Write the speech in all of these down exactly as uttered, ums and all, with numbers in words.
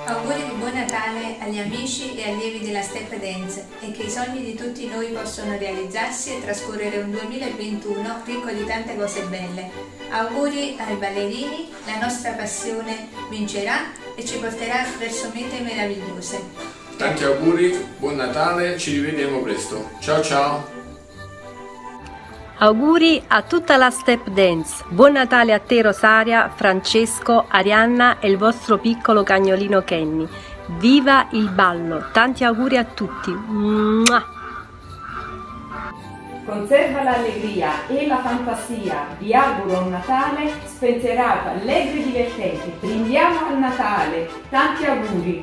Auguri di buon Natale agli amici e allievi della Step Dance e che i sogni di tutti noi possano realizzarsi e trascorrere un duemilaventuno ricco di tante cose belle. Auguri ai ballerini, la nostra passione vincerà e ci porterà verso mete meravigliose. Tanti auguri, buon Natale, ci rivediamo presto. Ciao ciao! Auguri a tutta la Step Dance, buon Natale a te Rosaria, Francesco, Arianna e il vostro piccolo cagnolino Kenny. Viva il ballo, tanti auguri a tutti. Mua! Conserva l'allegria e la fantasia, vi auguro un Natale spensierato, allegro e divertente. Brindiamo al Natale, tanti auguri!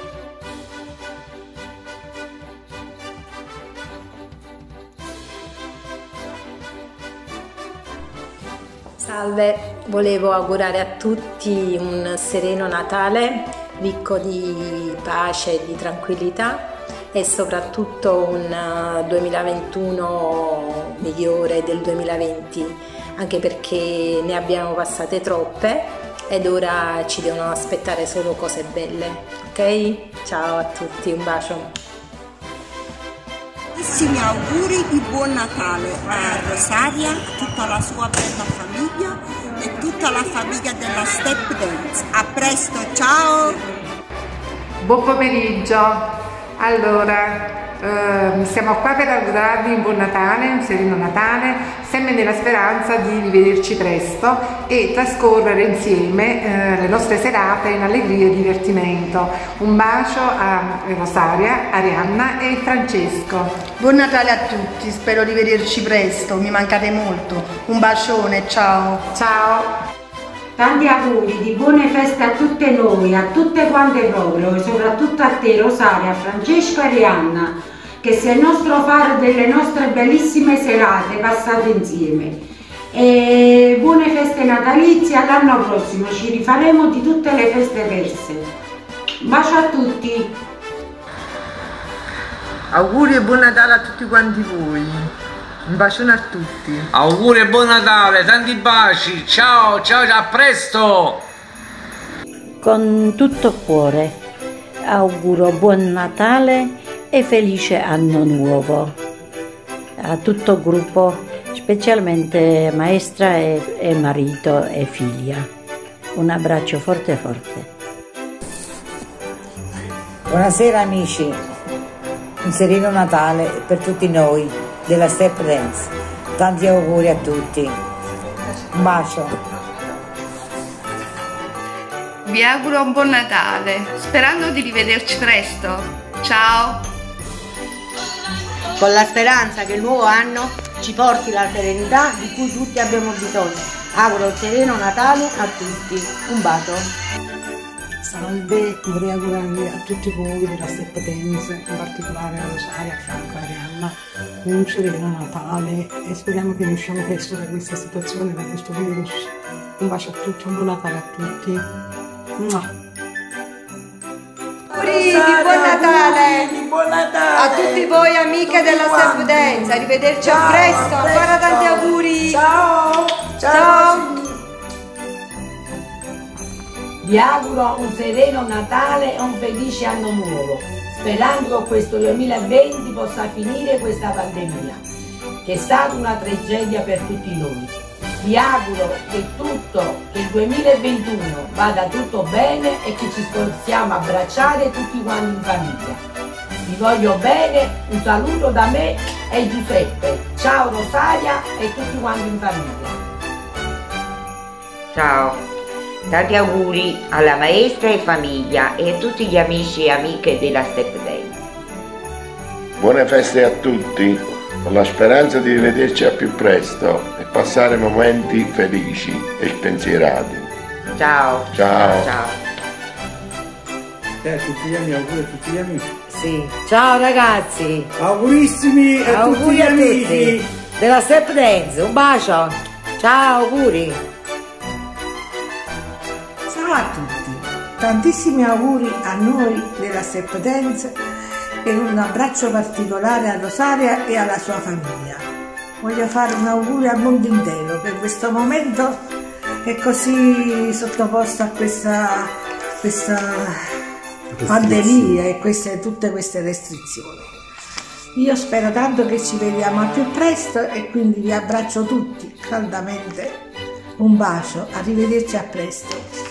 Salve, volevo augurare a tutti un sereno Natale, ricco di pace e di tranquillità e soprattutto un duemilaventuno migliore del duemilaventi, anche perché ne abbiamo passate troppe ed ora ci devono aspettare solo cose belle, ok? Ciao a tutti, un bacio! Tantissimi auguri di buon Natale a Rosaria, a tutta la sua bella famiglia e tutta la famiglia della Step Dance. A presto, ciao! Buon pomeriggio! Allora, eh, siamo qua per augurarvi un buon Natale, un sereno Natale, sempre nella speranza di rivederci presto e trascorrere insieme eh, le nostre serate in allegria e divertimento. Un bacio a Rosaria, Arianna e Francesco. Buon Natale a tutti, spero di vederci presto, mi mancate molto. Un bacione, ciao! Ciao! Tanti auguri di buone feste a tutte noi, a tutte quante proprio, e soprattutto a te Rosaria, Francesco e Arianna, che sei il nostro faro delle nostre bellissime serate passate insieme. E buone feste natalizie, all'anno prossimo ci rifaremo di tutte le feste perse. Un bacio a tutti! Auguri e buon Natale a tutti quanti voi. Un bacione a tutti. Auguri e buon Natale, tanti baci. Ciao, ciao, a presto. Con tutto cuore auguro buon Natale e felice anno nuovo a tutto il gruppo, specialmente maestra e, e marito e figlia. Un abbraccio forte forte. Buonasera amici, un sereno Natale per tutti noi della Step Dance. Tanti auguri a tutti. Un bacio. Vi auguro un buon Natale, sperando di rivederci presto. Ciao! Con la speranza che il nuovo anno ci porti la serenità di cui tutti abbiamo bisogno. Auguro un sereno Natale a tutti. Un bacio. Salve, vorrei augurarvi a tutti voi della Step Dance, in particolare a Rosaria, a Franco e Arianna, un sereno Natale e speriamo che ne usciamo presto da questa situazione, da questo virus. Un bacio a tutti, un buon Natale a tutti. Mua. Auguri di buon Natale! Di buon Natale! A tutti voi amiche della Step Dance, arrivederci a presto, ancora tanti auguri! Ciao! Ciao! Ciao. Vi auguro un sereno Natale e un felice anno nuovo, sperando che questo duemilaventi possa finire questa pandemia, che è stata una tragedia per tutti noi. Vi auguro che tutto, che il duemilaventuno vada tutto bene e che ci possiamo abbracciare tutti quanti in famiglia. Vi voglio bene, un saluto da me e Giuseppe. Ciao Rosaria e tutti quanti in famiglia. Ciao! Tanti auguri alla maestra e famiglia e a tutti gli amici e amiche della Step Dance. Buone feste a tutti, con la speranza di rivederci a più presto e passare momenti felici e spensierati. Ciao! Ciao! Ciao! Eh, tutti gli amici, auguri a tutti gli amici. Sì. Ciao ragazzi! Augurissimi a auguri tutti gli a amici tutti della Step Dance, un bacio! Ciao, auguri! Ciao a tutti, tantissimi auguri a noi della Step Dance e un abbraccio particolare a Rosaria e alla sua famiglia. Voglio fare un augurio al mondo intero per questo momento che è così sottoposto a questa, questa pandemia e queste, tutte queste restrizioni. Io spero tanto che ci vediamo al più presto e quindi vi abbraccio tutti caldamente. Un bacio, arrivederci a presto.